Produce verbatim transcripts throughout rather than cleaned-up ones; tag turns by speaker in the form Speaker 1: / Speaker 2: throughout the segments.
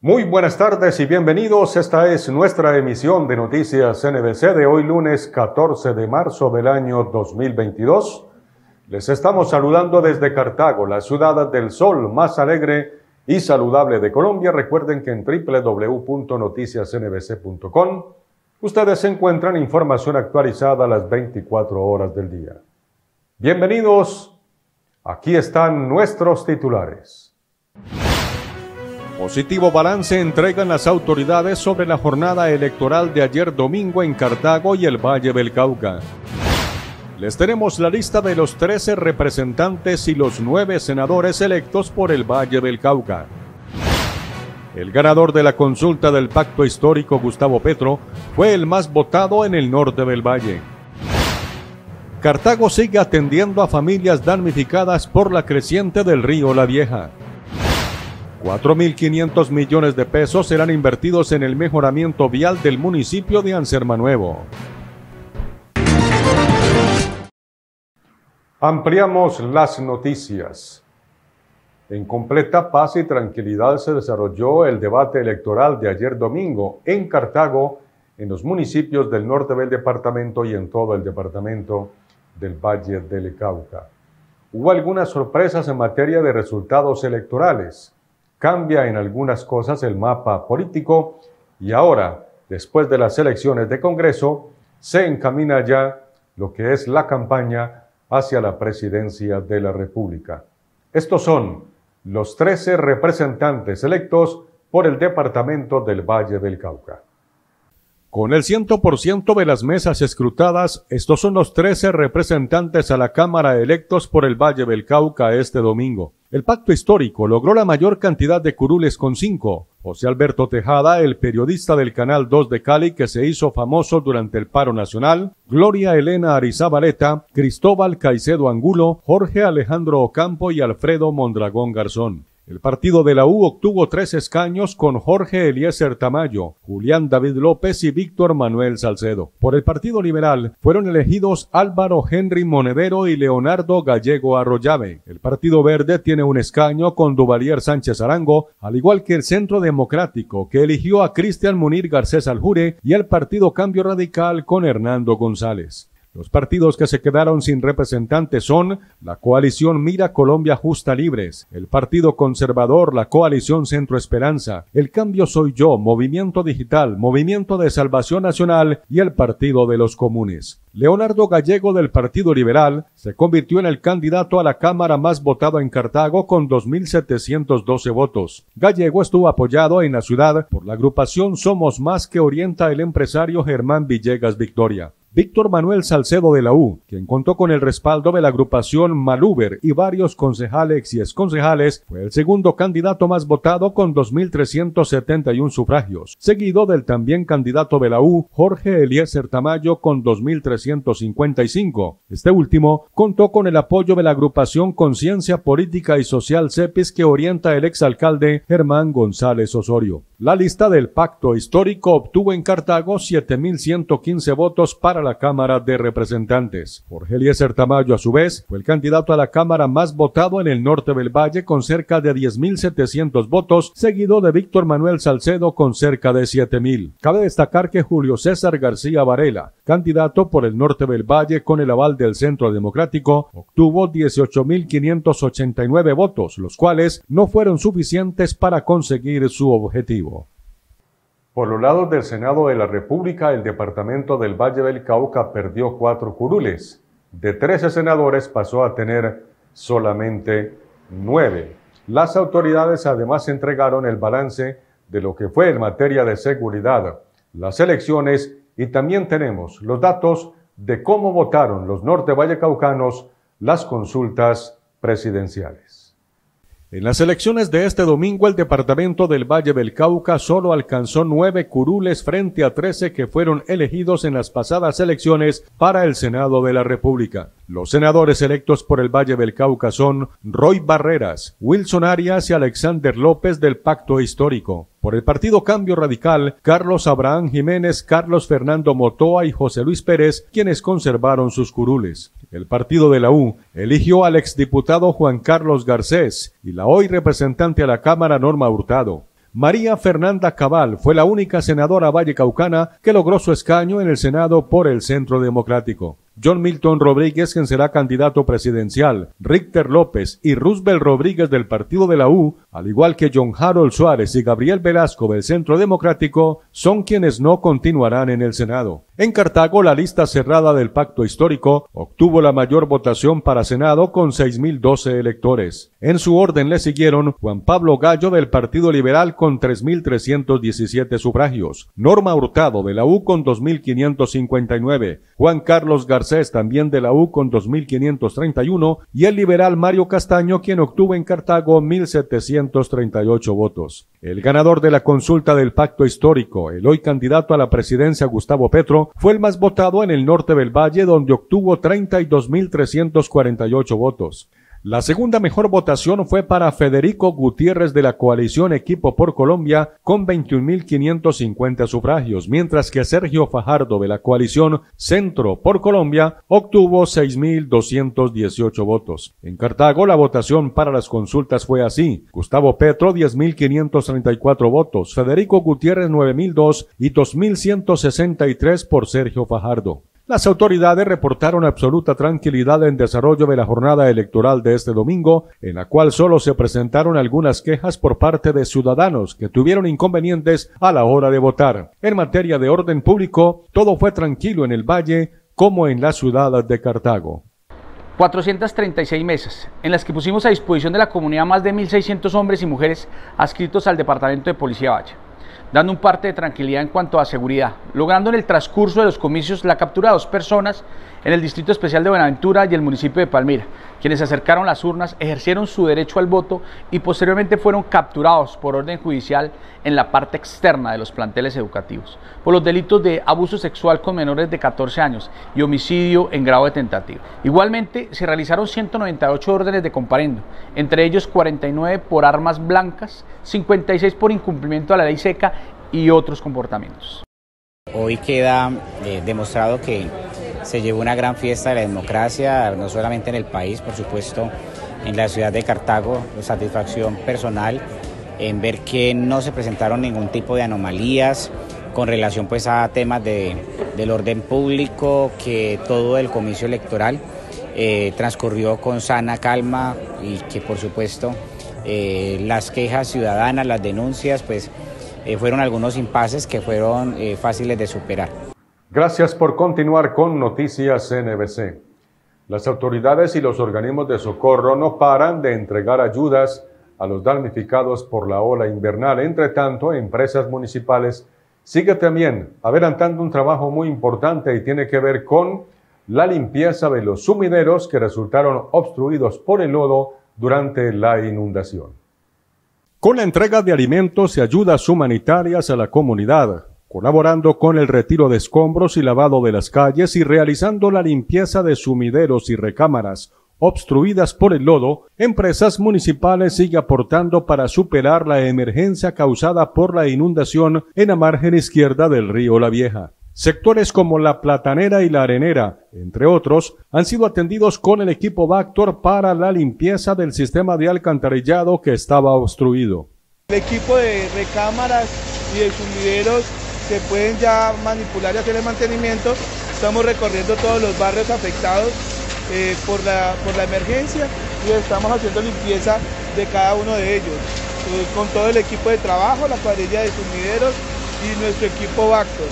Speaker 1: Muy buenas tardes y bienvenidos. Esta es nuestra emisión de Noticias N B C de hoy lunes catorce de marzo del año dos mil veintidós. Les estamos saludando desde Cartago, la ciudad del sol más alegre y saludable de Colombia. Recuerden que en doble u doble u doble u punto noticias n b c punto com ustedes encuentran información actualizada a las veinticuatro horas del día. Bienvenidos. Aquí están nuestros titulares. Positivo balance entregan las autoridades sobre la jornada electoral de ayer domingo en Cartago y el Valle del Cauca. Les tenemos la lista de los trece representantes y los nueve senadores electos por el Valle del Cauca. El ganador de la consulta del Pacto Histórico, Gustavo Petro, fue el más votado en el norte del Valle. Cartago sigue atendiendo a familias damnificadas por la creciente del río La Vieja. cuatro mil quinientos millones de pesos serán invertidos en el mejoramiento vial del municipio de Anserma-Nuevo. Ampliamos las noticias. En completa paz y tranquilidad se desarrolló el debate electoral de ayer domingo en Cartago, en los municipios del norte del departamento y en todo el departamento del Valle del Cauca. Hubo algunas sorpresas en materia de resultados electorales. Cambia en algunas cosas el mapa político y ahora, después de las elecciones de Congreso, se encamina ya lo que es la campaña hacia la presidencia de la República. Estos son los trece representantes electos por el departamento del Valle del Cauca. Con el cien por ciento de las mesas escrutadas, estos son los trece representantes a la Cámara electos por el Valle del Cauca este domingo. El Pacto Histórico logró la mayor cantidad de curules con cinco. José Alberto Tejada, el periodista del Canal dos de Cali que se hizo famoso durante el paro nacional, Gloria Elena Arizabaleta, Cristóbal Caicedo Angulo, Jorge Alejandro Ocampo y Alfredo Mondragón Garzón. El partido de la U obtuvo tres escaños con Jorge Eliezer Tamayo, Julián David López y Víctor Manuel Salcedo. Por el Partido Liberal fueron elegidos Álvaro Henry Monedero y Leonardo Gallego Arroyave. El Partido Verde tiene un escaño con Duvalier Sánchez Arango, al igual que el Centro Democrático, que eligió a Cristian Munir Garcés Aljure, y el Partido Cambio Radical con Hernando González. Los partidos que se quedaron sin representantes son la Coalición Mira Colombia Justa Libres, el Partido Conservador, la Coalición Centro Esperanza, el Cambio Soy Yo, Movimiento Digital, Movimiento de Salvación Nacional y el Partido de los Comunes. Leonardo Gallego del Partido Liberal se convirtió en el candidato a la Cámara más votado en Cartago con dos mil setecientos doce votos. Gallego estuvo apoyado en la ciudad por la agrupación Somos Más que orienta el empresario Germán Villegas Victoria. Víctor Manuel Salcedo de la U, quien contó con el respaldo de la agrupación Maluber y varios concejales y exconcejales, fue el segundo candidato más votado con dos mil trescientos setenta y uno sufragios, seguido del también candidato de la U, Jorge Eliezer Tamayo, con dos mil trescientos cincuenta y cinco. Este último contó con el apoyo de la agrupación Conciencia Política y Social CEPIS que orienta el exalcalde Germán González Osorio. La lista del Pacto Histórico obtuvo en Cartago siete mil ciento quince votos para la Cámara de Representantes. Jorge Eliezer Tamayo, a su vez, fue el candidato a la Cámara más votado en el norte del Valle con cerca de diez mil setecientos votos, seguido de Víctor Manuel Salcedo con cerca de siete mil. Cabe destacar que Julio César García Varela, candidato por el norte del Valle con el aval del Centro Democrático, obtuvo dieciocho mil quinientos ochenta y nueve votos, los cuales no fueron suficientes para conseguir su objetivo. Por los lados del Senado de la República, el departamento del Valle del Cauca perdió cuatro curules. De trece senadores pasó a tener solamente nueve. Las autoridades además entregaron el balance de lo que fue en materia de seguridad, las elecciones, y también tenemos los datos de cómo votaron los norte vallecaucanos las consultas presidenciales. En las elecciones de este domingo, el departamento del Valle del Cauca solo alcanzó nueve curules frente a trece que fueron elegidos en las pasadas elecciones para el Senado de la República. Los senadores electos por el Valle del Cauca son Roy Barreras, Wilson Arias y Alexander López del Pacto Histórico. Por el Partido Cambio Radical, Carlos Abraham Jiménez, Carlos Fernando Motoa y José Luis Pérez, quienes conservaron sus curules. El Partido de la U eligió al exdiputado Juan Carlos Garcés y la hoy representante a la Cámara Norma Hurtado. María Fernanda Cabal fue la única senadora vallecaucana que logró su escaño en el Senado por el Centro Democrático. John Milton Rodríguez, quien será candidato presidencial, Richter López y Roosevelt Rodríguez del partido de la U, al igual que John Harold Suárez y Gabriel Velasco del Centro Democrático, son quienes no continuarán en el Senado. En Cartago, la lista cerrada del Pacto Histórico obtuvo la mayor votación para Senado con seis mil doce electores. En su orden le siguieron Juan Pablo Gallo del Partido Liberal con tres mil trescientos diecisiete sufragios, Norma Hurtado de la U con dos mil quinientos cincuenta y nueve, Juan Carlos Garcés también de la U con dos mil quinientos treinta y uno y el liberal Mario Castaño, quien obtuvo en Cartago mil setecientos treinta y ocho votos. El ganador de la consulta del Pacto Histórico, el hoy candidato a la presidencia Gustavo Petro, fue el más votado en el norte del Valle, donde obtuvo treinta y dos mil trescientos cuarenta y ocho votos. La segunda mejor votación fue para Federico Gutiérrez de la coalición Equipo por Colombia con veintiún mil quinientos cincuenta sufragios, mientras que Sergio Fajardo de la coalición Centro por Colombia obtuvo seis mil doscientos dieciocho votos. En Cartago la votación para las consultas fue así: Gustavo Petro diez mil quinientos treinta y cuatro votos, Federico Gutiérrez nueve mil dos y dos mil ciento sesenta y tres por Sergio Fajardo. Las autoridades reportaron absoluta tranquilidad en desarrollo de la jornada electoral de este domingo, en la cual solo se presentaron algunas quejas por parte de ciudadanos que tuvieron inconvenientes a la hora de votar. En materia de orden público, todo fue tranquilo en el Valle como en la ciudad de Cartago.
Speaker 2: cuatrocientas treinta y seis mesas, en las que pusimos a disposición de la comunidad más de mil seiscientos hombres y mujeres adscritos al Departamento de Policía Valle, dando un parte de tranquilidad en cuanto a seguridad, logrando en el transcurso de los comicios la captura de dos personas en el Distrito Especial de Buenaventura y el municipio de Palmira, quienes se acercaron a las urnas, ejercieron su derecho al voto y posteriormente fueron capturados por orden judicial en la parte externa de los planteles educativos, por los delitos de abuso sexual con menores de catorce años y homicidio en grado de tentativa. Igualmente, se realizaron ciento noventa y ocho órdenes de comparendo, entre ellos cuarenta y nueve por armas blancas, cincuenta y seis por incumplimiento a la ley seca y otros comportamientos.
Speaker 3: Hoy queda eh, demostrado que se llevó una gran fiesta de la democracia, no solamente en el país, por supuesto, en la ciudad de Cartago, satisfacción personal en ver que no se presentaron ningún tipo de anomalías con relación pues a temas de, del orden público, que todo el comicio electoral eh, transcurrió con sana calma y que por supuesto eh, las quejas ciudadanas, las denuncias, pues eh, fueron algunos impases que fueron eh, fáciles de superar.
Speaker 1: Gracias por continuar con Noticias N B C. Las autoridades y los organismos de socorro no paran de entregar ayudas a los damnificados por la ola invernal. Entre tanto, empresas municipales sigue también adelantando un trabajo muy importante y tiene que ver con la limpieza de los sumideros que resultaron obstruidos por el lodo durante la inundación. Con la entrega de alimentos y ayudas humanitarias a la comunidad, colaborando con el retiro de escombros y lavado de las calles y realizando la limpieza de sumideros y recámaras obstruidas por el lodo, empresas municipales siguen aportando para superar la emergencia causada por la inundación en la margen izquierda del río La Vieja. Sectores como La Platanera y La Arenera, entre otros, han sido atendidos con el equipo Vactor para la limpieza del sistema de alcantarillado que estaba obstruido.
Speaker 4: El equipo de recámaras y de sumideros se pueden ya manipular y hacer el mantenimiento. Estamos recorriendo todos los barrios afectados eh, por, la, por la emergencia y estamos haciendo limpieza de cada uno de ellos, eh, con todo el equipo de trabajo, la cuadrilla de sumideros y nuestro equipo Vactor.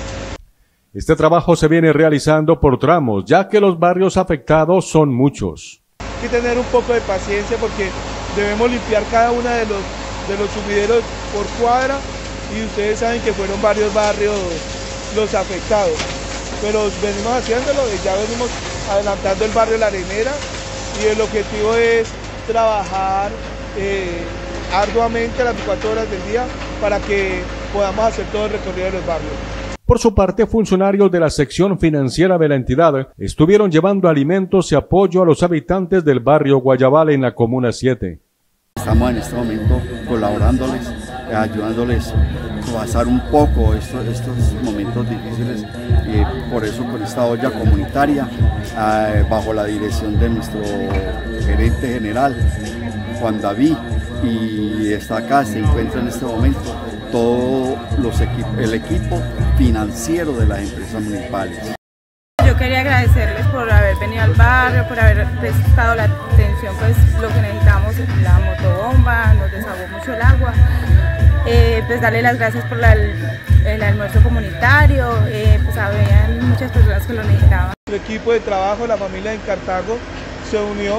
Speaker 1: Este trabajo se viene realizando por tramos, ya que los barrios afectados son muchos.
Speaker 4: Hay que tener un poco de paciencia porque debemos limpiar cada uno de los, de los sumideros por cuadra y ustedes saben que fueron varios barrios los afectados. Pero venimos haciéndolo, ya venimos adelantando el barrio La Arenera y el objetivo es trabajar eh, arduamente las veinticuatro horas del día para que podamos hacer todo el recorrido de los barrios.
Speaker 1: Por su parte, funcionarios de la sección financiera de la entidad estuvieron llevando alimentos y apoyo a los habitantes del barrio Guayabal en la Comuna siete.
Speaker 5: Estamos en este momento colaborándoles, ayudándoles a pasar un poco estos, estos momentos difíciles, eh, por eso con esta olla comunitaria, eh, bajo la dirección de nuestro gerente general, Juan David, y está acá, se encuentra en este momento todo los equip el equipo financiero de las empresas municipales.
Speaker 6: Yo quería agradecerles por haber venido al barrio, por haber prestado la atención, pues lo que necesitamos, la motobomba, nos desahogó mucho el agua, eh, pues darle las gracias por la, el, el almuerzo comunitario, eh, pues había muchas personas que lo necesitaban.
Speaker 4: El equipo de trabajo, la familia en Cartago, se unió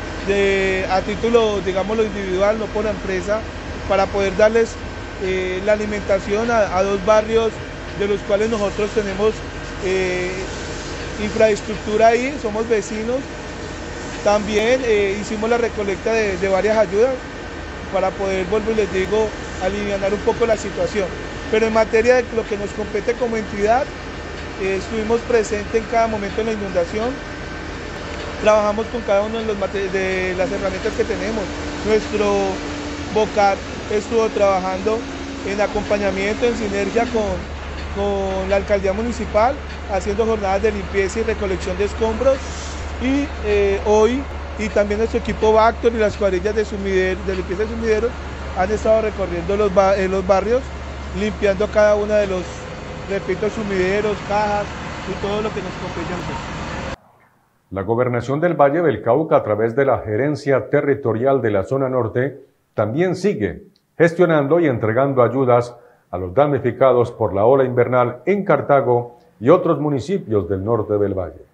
Speaker 4: de, a título, digámoslo, individual, no por la empresa, para poder darles eh, la alimentación a, a dos barrios de los cuales nosotros tenemos eh, infraestructura ahí, somos vecinos. También eh, hicimos la recolecta de, de varias ayudas para poder, vuelvo y les digo, aliviar un poco la situación. Pero en materia de lo que nos compete como entidad, eh, estuvimos presentes en cada momento en la inundación, trabajamos con cada uno de, los de las herramientas que tenemos. Nuestro BOCAT estuvo trabajando en acompañamiento, en sinergia con, con la alcaldía municipal, haciendo jornadas de limpieza y recolección de escombros, y eh, hoy, y también nuestro equipo Bactor y las cuadrillas de, sumidero, de limpieza de sumideros han estado recorriendo los, eh, los barrios, limpiando cada uno de los, repito, sumideros, cajas y todo lo que nos compete.
Speaker 1: La Gobernación del Valle del Cauca, a través de la Gerencia Territorial de la Zona Norte, también sigue gestionando y entregando ayudas a los damnificados por la ola invernal en Cartago y otros municipios del norte del valle.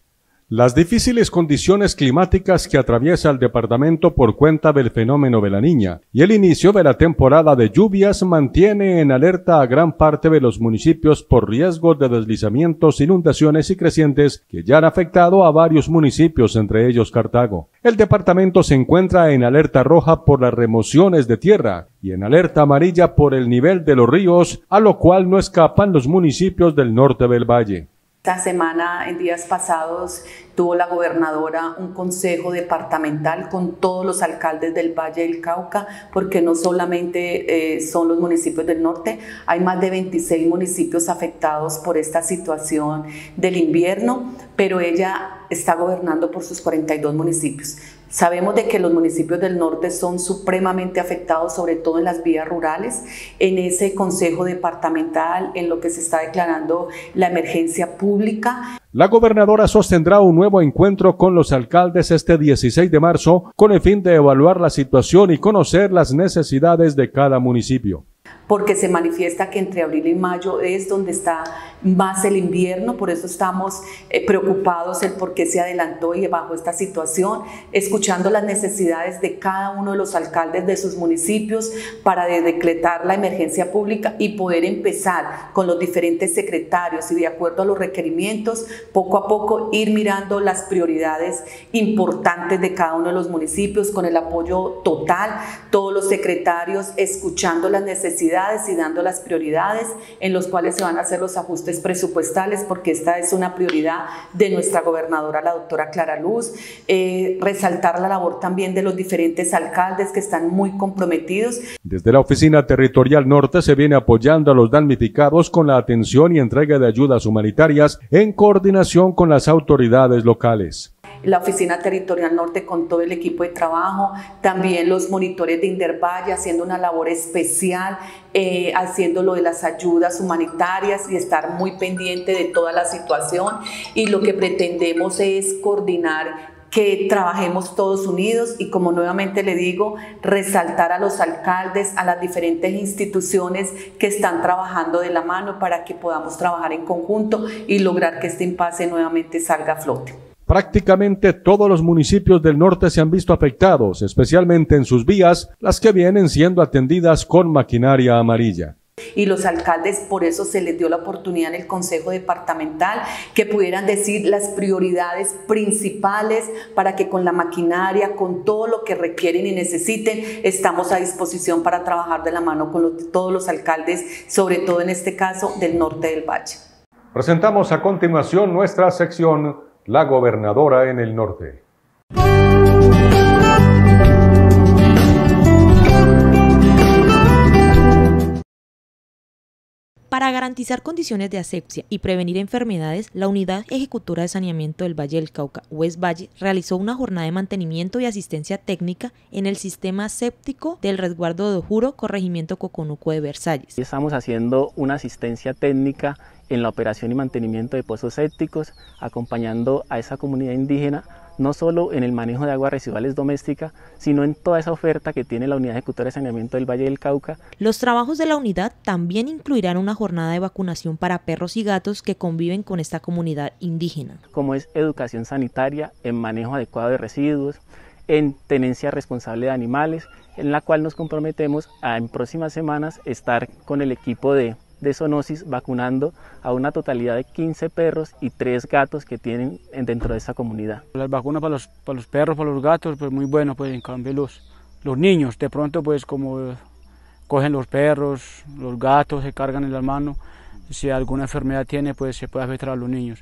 Speaker 1: Las difíciles condiciones climáticas que atraviesa el departamento por cuenta del fenómeno de la Niña y el inicio de la temporada de lluvias mantiene en alerta a gran parte de los municipios por riesgos de deslizamientos, inundaciones y crecientes que ya han afectado a varios municipios, entre ellos Cartago. El departamento se encuentra en alerta roja por las remociones de tierra y en alerta amarilla por el nivel de los ríos, a lo cual no escapan los municipios del norte del valle.
Speaker 7: Esta semana, en días pasados, tuvo la gobernadora un consejo departamental con todos los alcaldes del Valle del Cauca, porque no solamente eh, son los municipios del norte, hay más de veintiséis municipios afectados por esta situación del invierno, pero ella está gobernando por sus cuarenta y dos municipios. Sabemos de que los municipios del norte son supremamente afectados, sobre todo en las vías rurales, en ese consejo departamental, en lo que se está declarando la emergencia pública.
Speaker 1: La gobernadora sostendrá un nuevo encuentro con los alcaldes este dieciséis de marzo con el fin de evaluar la situación y conocer las necesidades de cada municipio.
Speaker 7: Porque se manifiesta que entre abril y mayo es donde está más el invierno, por eso estamos eh, preocupados el por qué se adelantó y bajo esta situación, escuchando las necesidades de cada uno de los alcaldes de sus municipios para de decretar la emergencia pública y poder empezar con los diferentes secretarios y de acuerdo a los requerimientos, poco a poco ir mirando las prioridades importantes de cada uno de los municipios con el apoyo total, todos los secretarios escuchando las necesidades y dando las prioridades en los cuales se van a hacer los ajustes presupuestales, porque esta es una prioridad de nuestra gobernadora, la doctora Clara Luz. Eh, resaltar la labor también de los diferentes alcaldes que están muy comprometidos. Desde la Oficina Territorial Norte se viene apoyando a los damnificados con la atención y entrega de ayudas humanitarias en coordinación con las autoridades locales. La Oficina Territorial Norte con todo el equipo de trabajo, también los monitores de Indervalle haciendo una labor especial, eh, haciendo lo de las ayudas humanitarias y estar muy pendiente de toda la situación, y lo que pretendemos es coordinar que trabajemos todos unidos y, como nuevamente le digo, resaltar a los alcaldes, a las diferentes instituciones que están trabajando de la mano para que podamos trabajar en conjunto y lograr que este impasse nuevamente salga a flote.
Speaker 1: Prácticamente todos los municipios del norte se han visto afectados, especialmente en sus vías, las que vienen siendo atendidas con maquinaria amarilla.
Speaker 7: Y los alcaldes, por eso se les dio la oportunidad en el Consejo Departamental que pudieran decir las prioridades principales para que con la maquinaria, con todo lo que requieren y necesiten, estamos a disposición para trabajar de la mano con los, todos los alcaldes, sobre todo en este caso del norte del valle.
Speaker 1: Presentamos a continuación nuestra sección La Gobernadora en el Norte.
Speaker 8: Para garantizar condiciones de asepsia y prevenir enfermedades, la Unidad Ejecutora de Saneamiento del Valle del Cauca, West Valle, realizó una jornada de mantenimiento y asistencia técnica en el sistema séptico del resguardo de Ojuro, corregimiento Coconuco de Versalles.
Speaker 9: Estamos haciendo una asistencia técnica en la operación y mantenimiento de pozos sépticos, acompañando a esa comunidad indígena no solo en el manejo de aguas residuales domésticas, sino en toda esa oferta que tiene la Unidad Ejecutora de Saneamiento del Valle del Cauca.
Speaker 8: Los trabajos de la unidad también incluirán una jornada de vacunación para perros y gatos que conviven con esta comunidad indígena.
Speaker 9: Como es educación sanitaria, en manejo adecuado de residuos, en tenencia responsable de animales, en la cual nos comprometemos a en próximas semanas estar con el equipo de de zoonosis vacunando a una totalidad de quince perros y tres gatos que tienen dentro de esta comunidad.
Speaker 2: Las vacunas para los, para los perros, para los gatos, pues muy bueno, pues en cambio los, los niños, de pronto pues como cogen los perros, los gatos, se cargan en la mano, si alguna enfermedad tiene pues se puede afectar a los niños.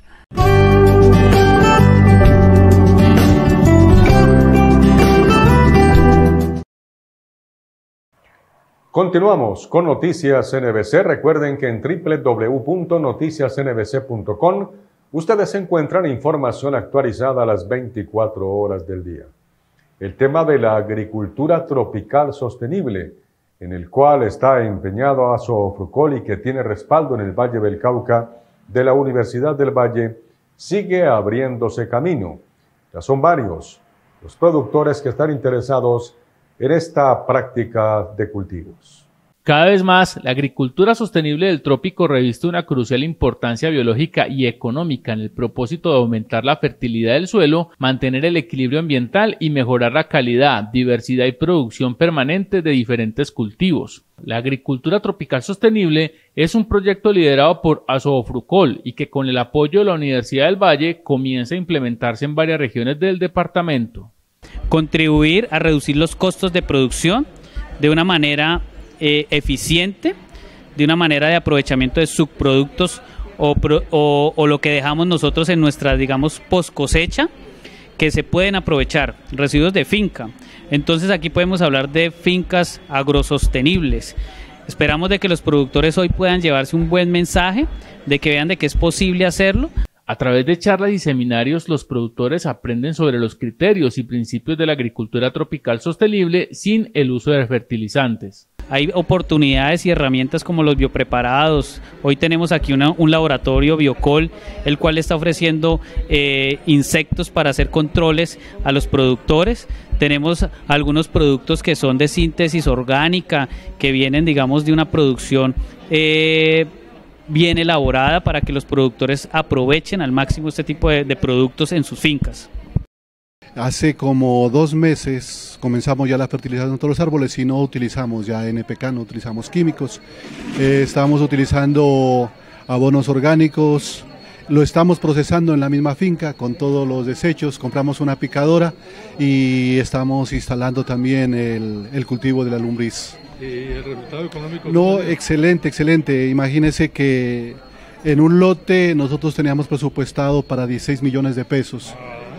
Speaker 1: Continuamos con Noticias N B C. Recuerden que en doble u doble u doble u punto noticias n b c punto com ustedes encuentran información actualizada a las veinticuatro horas del día. El tema de la agricultura tropical sostenible, en el cual está empeñado Azofrucol y que tiene respaldo en el Valle del Cauca de la Universidad del Valle, sigue abriéndose camino. Ya son varios los productores que están interesados en esta práctica de cultivos.
Speaker 10: Cada vez más, la agricultura sostenible del trópico reviste una crucial importancia biológica y económica en el propósito de aumentar la fertilidad del suelo, mantener el equilibrio ambiental y mejorar la calidad, diversidad y producción permanente de diferentes cultivos. La agricultura tropical sostenible es un proyecto liderado por Azofrucol y que con el apoyo de la Universidad del Valle comienza a implementarse en varias regiones del departamento.
Speaker 11: Contribuir a reducir los costos de producción de una manera eh, eficiente, de una manera de aprovechamiento de subproductos o, o, o lo que dejamos nosotros en nuestra, digamos, post cosecha, que se pueden aprovechar, residuos de finca. Entonces aquí podemos hablar de fincas agrosostenibles. Esperamos de que los productores hoy puedan llevarse un buen mensaje, de que vean de que es posible hacerlo.
Speaker 10: A través de charlas y seminarios, los productores aprenden sobre los criterios y principios de la agricultura tropical sostenible sin el uso de fertilizantes.
Speaker 11: Hay oportunidades y herramientas como los biopreparados. Hoy tenemos aquí una, un laboratorio Biocol, el cual está ofreciendo eh, insectos para hacer controles a los productores. Tenemos algunos productos que son de síntesis orgánica, que vienen, digamos, de una producción eh, bien elaborada para que los productores aprovechen al máximo este tipo de, de productos en sus fincas.
Speaker 12: Hace como dos meses comenzamos ya la fertilización de todos los árboles y no utilizamos ya N P K, no utilizamos químicos, eh, estamos utilizando abonos orgánicos, lo estamos procesando en la misma finca con todos los desechos, compramos una picadora y estamos instalando también el, el cultivo de la lombriz.
Speaker 13: ¿Y el resultado económico?
Speaker 12: No, excelente, excelente. Imagínense que en un lote nosotros teníamos presupuestado para dieciséis millones de pesos.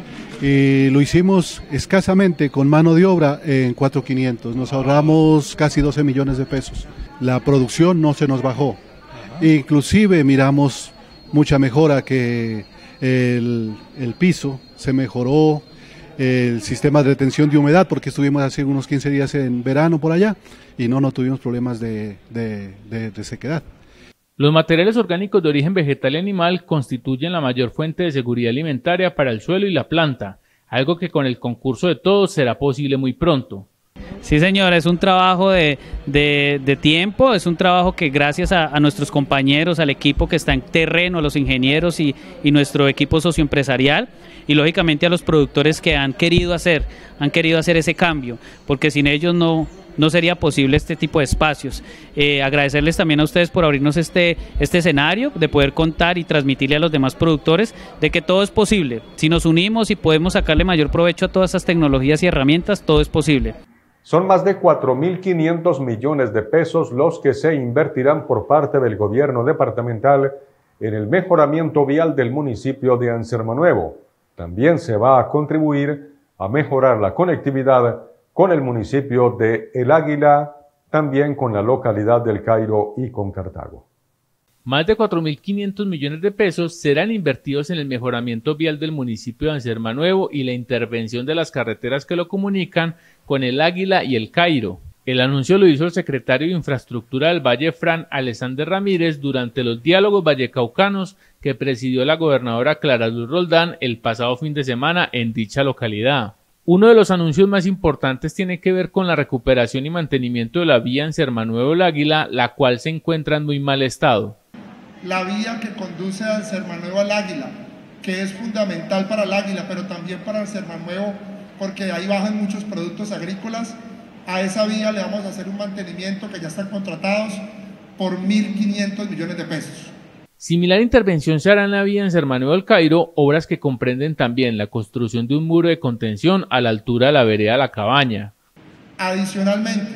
Speaker 12: Y lo hicimos escasamente con mano de obra en cuatro mil quinientos. Nos ahorramos casi doce millones de pesos. La producción no se nos bajó. Inclusive miramos mucha mejora, que el, el piso se mejoró, el sistema de retención de humedad, porque estuvimos hace unos quince días en verano por allá y no, no tuvimos problemas de, de, de, de sequedad.
Speaker 10: Los materiales orgánicos de origen vegetal y animal constituyen la mayor fuente de seguridad alimentaria para el suelo y la planta, algo que con el concurso de todos será posible muy pronto.
Speaker 11: Sí, señor, es un trabajo de, de, de tiempo, es un trabajo que gracias a, a nuestros compañeros, al equipo que está en terreno, a los ingenieros y, y nuestro equipo socioempresarial, y lógicamente a los productores que han querido hacer, han querido hacer ese cambio, porque sin ellos no, no sería posible este tipo de espacios. Eh, agradecerles también a ustedes por abrirnos este, este escenario, de poder contar y transmitirle a los demás productores de que todo es posible. Si nos unimos y podemos sacarle mayor provecho a todas estas tecnologías y herramientas, todo es posible.
Speaker 1: Son más de cuatro mil quinientos millones de pesos los que se invertirán por parte del gobierno departamental en el mejoramiento vial del municipio de Anserma Nuevo. También se va a contribuir a mejorar la conectividad con el municipio de El Águila, también con la localidad del Cairo y con Cartago.
Speaker 10: Más de cuatro mil quinientos millones de pesos serán invertidos en el mejoramiento vial del municipio de Anserma-Nuevo y la intervención de las carreteras que lo comunican con el Águila y el Cairo. El anuncio lo hizo el secretario de Infraestructura del Valle, Fran Alexander Ramírez, durante los diálogos vallecaucanos que presidió la gobernadora Clara Luz Roldán el pasado fin de semana en dicha localidad. Uno de los anuncios más importantes tiene que ver con la recuperación y mantenimiento de la vía Anserma-Nuevo-El Águila, la cual se encuentra en muy mal estado.
Speaker 14: La vía que conduce a Anserma-Nuevo al Águila, que es fundamental para el Águila, pero también para Anserma-Nuevo, porque ahí bajan muchos productos agrícolas. A esa vía le vamos a hacer un mantenimiento que ya están contratados por mil quinientos millones de pesos.
Speaker 10: Similar intervención se hará en la vía Anserma-Nuevo-El Cairo, obras que comprenden también la construcción de un muro de contención a la altura de la vereda La Cabaña.
Speaker 14: Adicionalmente,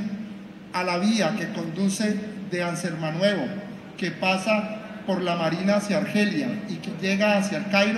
Speaker 14: a la vía que conduce de Anserma-Nuevo, que pasa por la Marina hacia Argelia y que llega hacia el Cairo,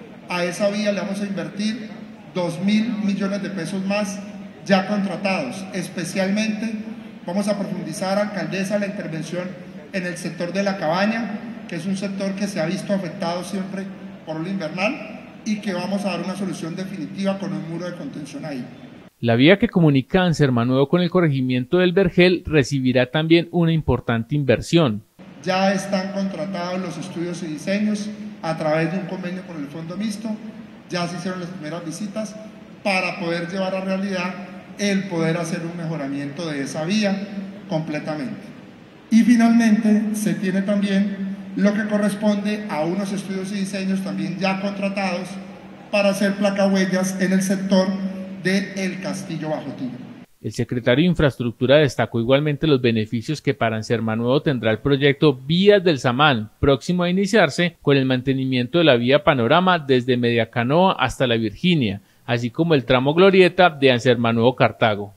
Speaker 14: a esa vía le vamos a invertir dos mil millones de pesos más ya contratados. Especialmente vamos a profundizar, alcaldesa, la intervención en el sector de La Cabaña, que es un sector que se ha visto afectado siempre por el invernal y que vamos a dar una solución definitiva con un muro de contención ahí.
Speaker 10: La vía que comunica Anserma-Nuevo con el corregimiento del Vergel recibirá también una importante inversión.
Speaker 14: Ya están contratados los estudios y diseños a través de un convenio con el Fondo Mixto, ya se hicieron las primeras visitas para poder llevar a realidad el poder hacer un mejoramiento de esa vía completamente. Y finalmente se tiene también lo que corresponde a unos estudios y diseños también ya contratados para hacer placahuellas en el sector de El Castillo Bajo Tigre.
Speaker 10: El secretario de Infraestructura destacó igualmente los beneficios que para Anserma-Nuevo tendrá el proyecto Vías del Samán, próximo a iniciarse con el mantenimiento de la vía Panorama desde Mediacanoa hasta La Virginia, así como el tramo Glorieta de Anserma-Nuevo-Cartago.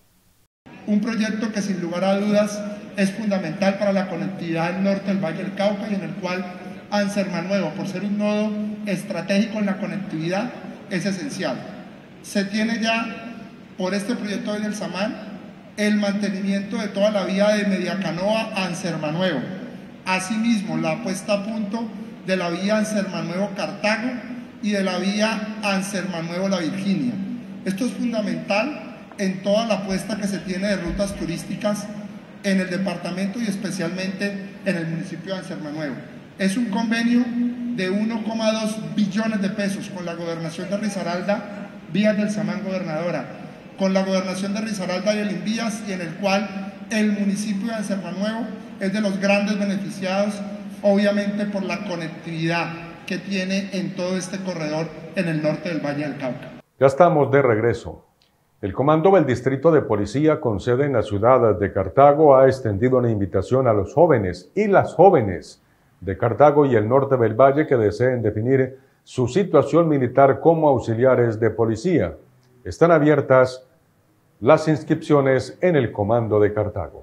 Speaker 14: Un proyecto que sin lugar a dudas es fundamental para la conectividad del norte del Valle del Cauca y en el cual Anserma-Nuevo, por ser un nodo estratégico en la conectividad, es esencial. Se tiene ya por este proyecto del Samán el mantenimiento de toda la vía de Mediacanoa a Anserma-Nuevo. Asimismo, la puesta a punto de la vía Anserma-Nuevo-Cartago y de la vía Anserma-Nuevo-La Virginia. Esto es fundamental en toda la apuesta que se tiene de rutas turísticas en el departamento y especialmente en el municipio de Anserma-Nuevo. Es un convenio de uno coma dos billones de pesos con la gobernación de Risaralda, Vías del Samán gobernadora, con la gobernación de Risaralda y el Invías, y en el cual el municipio de Anserma-Nuevo es de los grandes beneficiados, obviamente por la conectividad que tiene en todo este corredor en el norte del Valle del Cauca.
Speaker 1: Ya estamos de regreso. El Comando del Distrito de Policía con sede en la ciudad de Cartago ha extendido una invitación a los jóvenes y las jóvenes de Cartago y el norte del Valle que deseen definir su situación militar como auxiliares de policía. Están abiertas las inscripciones en el Comando de Cartago.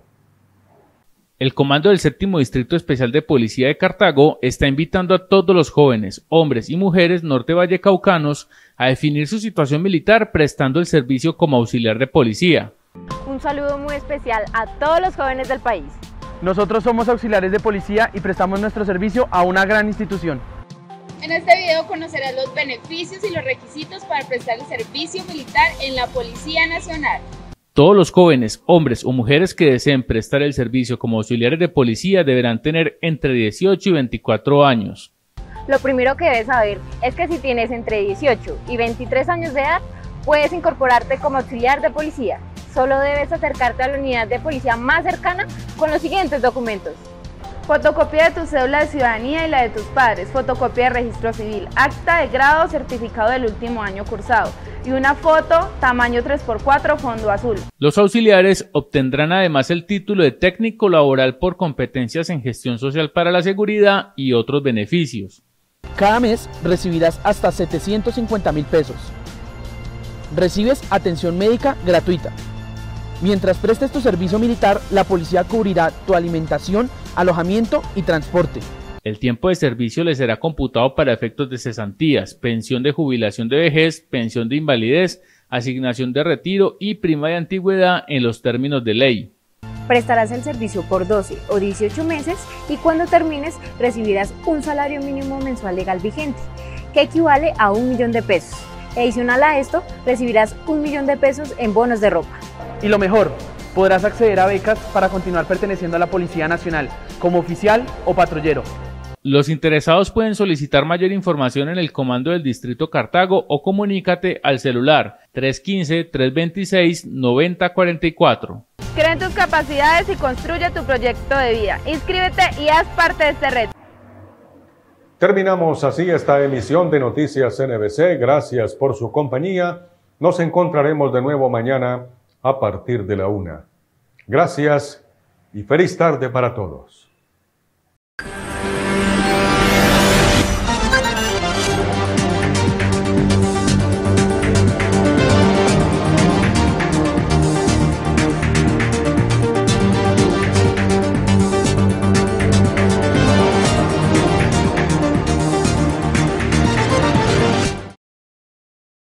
Speaker 10: El Comando del Séptimo Distrito Especial de Policía de Cartago está invitando a todos los jóvenes, hombres y mujeres norte vallecaucanos a definir su situación militar prestando el servicio como auxiliar de policía.
Speaker 15: Un saludo muy especial a todos los jóvenes del país.
Speaker 16: Nosotros somos auxiliares de policía y prestamos nuestro servicio a una gran institución.
Speaker 17: En este video conocerás los beneficios y los requisitos para prestar el servicio militar en la Policía Nacional.
Speaker 10: Todos los jóvenes, hombres o mujeres que deseen prestar el servicio como auxiliares de policía deberán tener entre dieciocho y veinticuatro años.
Speaker 15: Lo primero que debes saber es que si tienes entre dieciocho y veintitrés años de edad, puedes incorporarte como auxiliar de policía. Solo debes acercarte a la unidad de policía más cercana con los siguientes documentos.
Speaker 6: Fotocopia de tu cédula de ciudadanía y la de tus padres, fotocopia de registro civil, acta de grado o certificado del último año cursado y una foto tamaño tres por cuatro fondo azul.
Speaker 10: Los auxiliares obtendrán además el título de técnico laboral por competencias en gestión social para la seguridad y otros beneficios.
Speaker 16: Cada mes recibirás hasta setecientos cincuenta mil pesos. Recibes atención médica gratuita. Mientras prestes tu servicio militar, la policía cubrirá tu alimentación, alojamiento y transporte.
Speaker 10: El tiempo de servicio le será computado para efectos de cesantías, pensión de jubilación de vejez, pensión de invalidez, asignación de retiro y prima de antigüedad en los términos de ley.
Speaker 15: Prestarás el servicio por doce o dieciocho meses y cuando termines recibirás un salario mínimo mensual legal vigente, que equivale a un millón de pesos. Adicional a esto, recibirás un millón de pesos en bonos de ropa.
Speaker 16: Y lo mejor, podrás acceder a becas para continuar perteneciendo a la Policía Nacional, como oficial o patrullero.
Speaker 10: Los interesados pueden solicitar mayor información en el Comando del Distrito Cartago o comunícate al celular tres uno cinco, tres dos seis, nueve cero cuatro cuatro.
Speaker 15: Cree en tus capacidades y construye tu proyecto de vida. Inscríbete y haz parte de este reto.
Speaker 1: Terminamos así esta emisión de Noticias N B C. Gracias por su compañía. Nos encontraremos de nuevo mañana a partir de la una. Gracias y feliz tarde para todos.